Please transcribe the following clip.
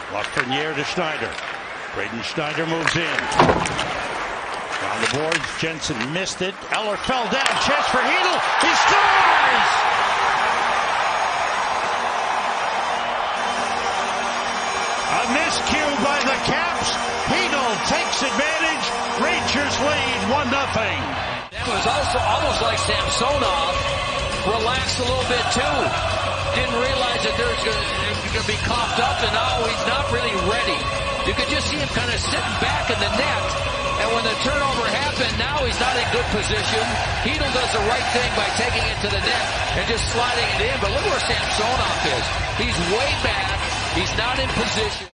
Lafreniere to Schneider. Braden Schneider moves in. On the boards, Jensen missed it. Eller fell down. Chance for Hedl. He scores! A miscue by the Caps. Hedl takes advantage. Rangers lead 1-0. That was also almost like Samsonov relaxed a little bit too. Didn't realize that there's going to be coughed up, and now he's not really ready. You could just see him kind of sitting back in the net, and when the turnover happened, now he's not in good position. Hedl does the right thing by taking it to the net and just sliding it in, but look where Samsonov is. He's way back. He's not in position.